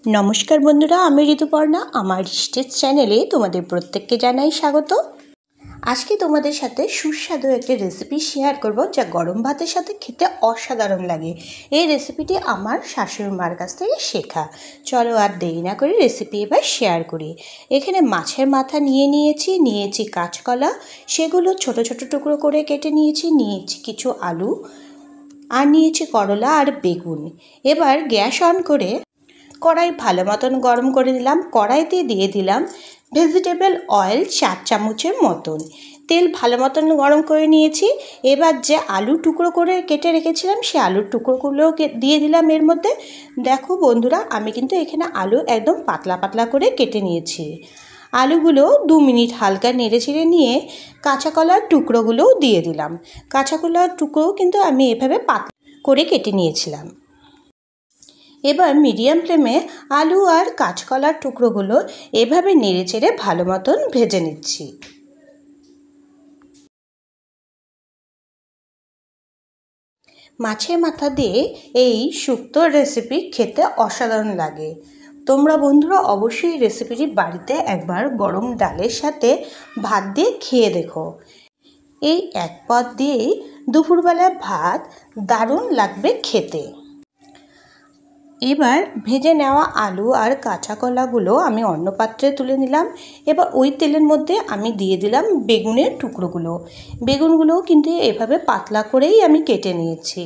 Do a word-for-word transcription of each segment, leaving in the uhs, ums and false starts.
नमस्कार बंधुरा आमी ऋतुपर्णा आमार स्टेज चैनेले तुम्हादेर प्रत्येकके जानाई स्वागत। आज के तुम्हादेर साथे सुस्वादु एकटी रेसिपि शेयर करब जा गरम भातेर साथे खेते असाधारण लागे। এই রেসিপিটি আমার শাশুড়ি মার কাছ থেকে শেখা। চলো আর দেরি না করে রেসিপি এবার শেয়ার করি। এখানে মাছের মাথা নিয়ে নিয়েছি, নিয়েছি কাঁচকলা, সেগুলো ছোট ছোট টুকরো করে কেটে নিয়েছি, নিয়েছি কিছু আলু আর নিয়েছি করলা আর বেগুন। এবার গ্যাস অন করে কড়াই ভালো মতন গরম করে দিলাম। কড়াইতে দিয়ে দিলাম ভেজিটেবল অয়েল চার চামচের মতন। তেল ভালো মতন গরম করে নিয়েছি। এবার যে আলু টুকরো করে কেটে রেখেছিলাম সেই আলুর টুকরোগুলো দিয়ে দিলাম এর মধ্যে। দেখো বন্ধুরা, আমি কিন্তু এখানে আলু একদম পাতলা পাতলা করে কেটে নিয়েছি। আলুগুলো দু মিনিট হালকা নেড়ে চেড়ে নিয়ে কাঁচা কলার টুকরোগুলোও দিয়ে দিলাম। কাঁচা কলার টুকরো কিন্তু আমি এভাবে পাতলা করে কেটে নিয়েছিলাম। এবার মিডিয়াম ফ্লেমে আলু আর কাঁচকলার টুকরোগুলো এভাবে নেড়ে চেড়ে ভালো মতন ভেজে নিচ্ছি। মাছের মাথা দিয়ে এই শুক্তো রেসিপি খেতে অসাধারণ লাগে। তোমরা বন্ধুরা অবশ্যই রেসিপিটি বাড়িতে একবার গরম ডালের সাথে ভাত দিয়ে খেয়ে দেখো। এই এক পদ দিয়েই দুপুরবেলায় ভাত দারুণ লাগবে খেতে। এবার ভেজে নেওয়া আলু আর কাঁচা কলাগুলো আমি অন্য পাত্রে তুলে নিলাম। এবার ওই তেলের মধ্যে আমি দিয়ে দিলাম বেগুনের টুকরোগুলো। বেগুনগুলোও কিন্তু এভাবে পাতলা করেই আমি কেটে নিয়েছি।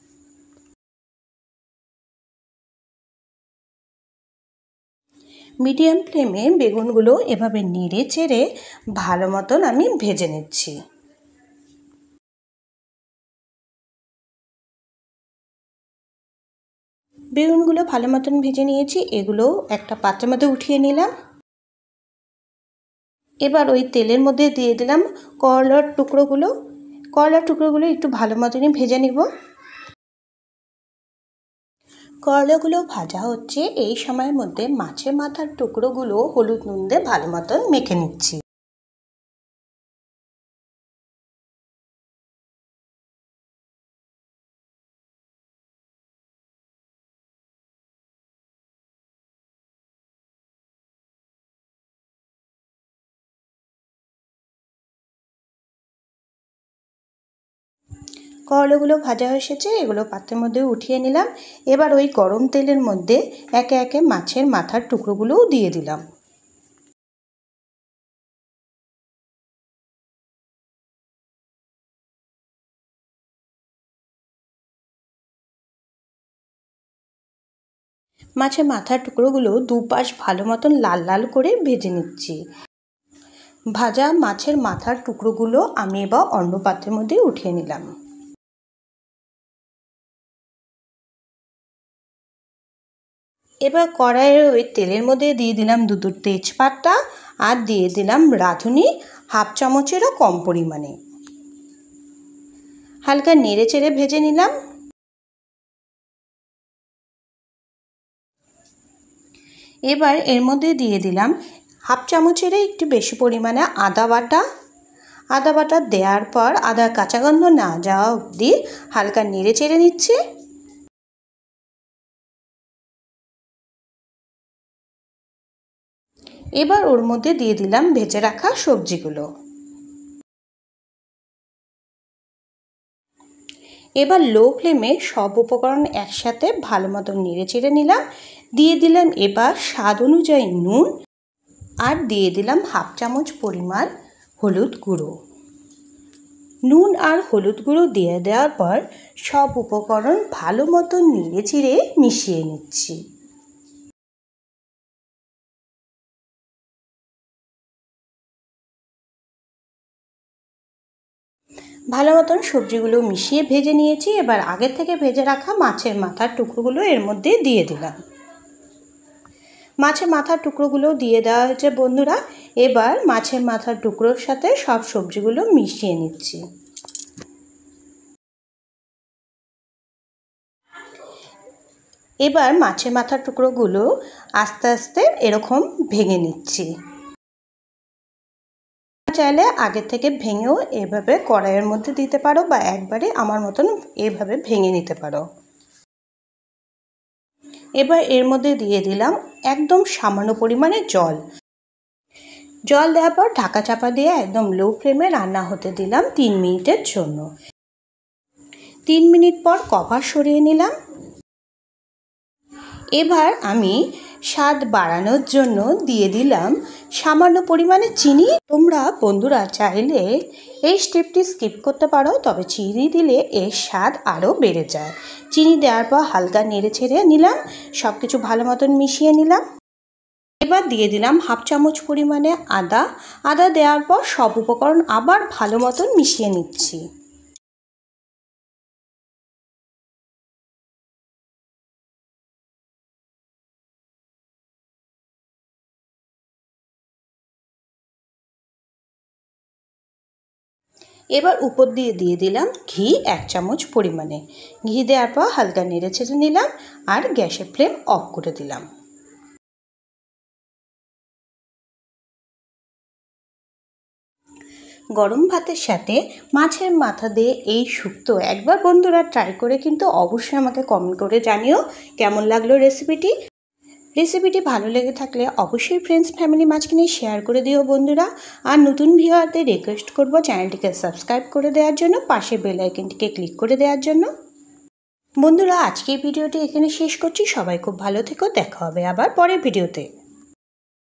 মিডিয়াম ফ্লেমে বেগুনগুলো এভাবে নেড়ে চেড়ে ভালো মতন আমি ভেজে নিচ্ছি। বেগুনগুলো ভালো মতন ভেজে নিয়েছি, এগুলো একটা পাত্রের মধ্যে উঠিয়ে নিলাম। এবার ওই তেলের মধ্যে দিয়ে দিলাম করলার টুকরোগুলো। করলার টুকরোগুলো একটু ভালো মতনই ভেজে নিব। করলাগুলো ভাজা হচ্ছে, এই সময়ের মধ্যে মাছের মাথার টুকরোগুলো হলুদ নুন দিয়ে ভালো মতন মেখে নিচ্ছি। করলাগুলো ভাজা হয়ে এসেছে, এগুলো পাত্রের মধ্যে উঠিয়ে নিলাম। এবার ওই গরম তেলের মধ্যে একে একে মাছের মাথার টুকরোগুলোও দিয়ে দিলাম। মাছের মাথার টুকরোগুলো দুপাশ ভালো মতন লাল লাল করে ভেজে নিচ্ছি। ভাজা মাছের মাথার টুকরোগুলো আমি এবার অন্য পাত্রের মধ্যে উঠিয়ে নিলাম। এবার কড়াইয়ের ওই তেলের মধ্যে দিয়ে দিলাম দুটো তেজপাতা আর দিয়ে দিলাম রাঁধুনি হাফ চামচেরও কম পরিমাণে। হালকা নেড়ে চেড়ে ভেজে নিলাম। এবার এর মধ্যে দিয়ে দিলাম হাফ চামচেরও একটু বেশি পরিমাণে আদা বাটা। আদা বাটা দেওয়ার পর আদার কাঁচা গন্ধ না যাওয়া অবধি হালকা নেড়ে চেড়ে নিচ্ছি। এবার ওর মধ্যে দিয়ে দিলাম ভেজে রাখা সবজিগুলো। এবার লো ফ্লেমে সব উপকরণ একসাথে ভালো মতন নেড়ে চেড়ে নিলাম। দিয়ে দিলাম এবার স্বাদ অনুযায়ী নুন আর দিয়ে দিলাম হাফ চামচ পরিমাণ হলুদ গুঁড়ো। নুন আর হলুদ গুঁড়ো দিয়ে দেওয়ার পর সব উপকরণ ভালো মতন নেড়ে চেড়ে মিশিয়ে নিচ্ছি। ভালো মতন সবজিগুলো মিশিয়ে ভেজে নিয়েছি। এবার আগে থেকে ভেজে রাখা মাছের মাথার টুকরোগুলো এর মধ্যে দিয়ে দিলাম। মাছের মাথার টুকরোগুলো দিয়ে দেওয়া হয়েছে বন্ধুরা। এবার মাছের মাথার টুকরোর সাথে সব সবজিগুলো মিশিয়ে নিচ্ছি। এবার মাছের মাথার টুকরোগুলো আস্তে আস্তে এরকম ভেঙে নিচ্ছি। চাইলে আগে থেকে ভেঙেও এভাবে কড়াইয়ের মধ্যে দিতে পারো বা একবারে আমার মতন এভাবে ভেঙে নিতে পারো। এবার এর মধ্যে দিয়ে দিলাম একদম সামান্য পরিমাণে জল। জল দেওয়ার পর ঢাকা চাপা দিয়ে একদম লো ফ্লেমে রান্না হতে দিলাম তিন মিনিটের জন্য। তিন মিনিট পর কভার সরিয়ে নিলাম। এবার আমি স্বাদ বাড়ানোর জন্য দিয়ে দিলাম সামান্য পরিমাণে চিনি। তোমরা বন্ধুরা চাইলে এই স্টেপটি স্কিপ করতে পারো, তবে চিনি দিলে এর স্বাদ আরও বেড়ে যায়। চিনি দেওয়ার পর হালকা নেড়ে ছেড়ে নিলাম, সব কিছু ভালো মতন মিশিয়ে নিলাম। এবার দিয়ে দিলাম হাফ চামচ পরিমাণে আদা। আদা দেওয়ার পর সব উপকরণ আবার ভালো মতন মিশিয়ে নিচ্ছি। এবার উপর দিয়ে দিয়ে দিলাম ঘি এক চামচ পরিমাণে। ঘি দেওয়ার পর হালকা নেড়ে ছেড়ে নিলাম আর গ্যাসের ফ্লেম অফ করে দিলাম। গরম ভাতের সাথে মাছের মাথা দিয়ে এই শুক্তো একবার বন্ধুরা ট্রাই করে কিন্তু অবশ্যই আমাকে কমেন্ট করে জানিও কেমন লাগলো রেসিপিটি। রেসিপিটি ভালো লেগে থাকলে অবশ্যই ফ্রেন্ডস ফ্যামিলি মাঝখানে শেয়ার করে দিও বন্ধুরা। আর নতুন ভিউয়ারদের রিকোয়েস্ট করব চ্যানেলটিকে সাবস্ক্রাইব করে দেওয়ার জন্য, পাশে বেল আইকনটিকে ক্লিক করে দেওয়ার জন্য। বন্ধুরা আজকের ভিডিওটি এখানে শেষ করছি। সবাই খুব ভালো থেকো, দেখা হবে আবার পরের ভিডিওতে।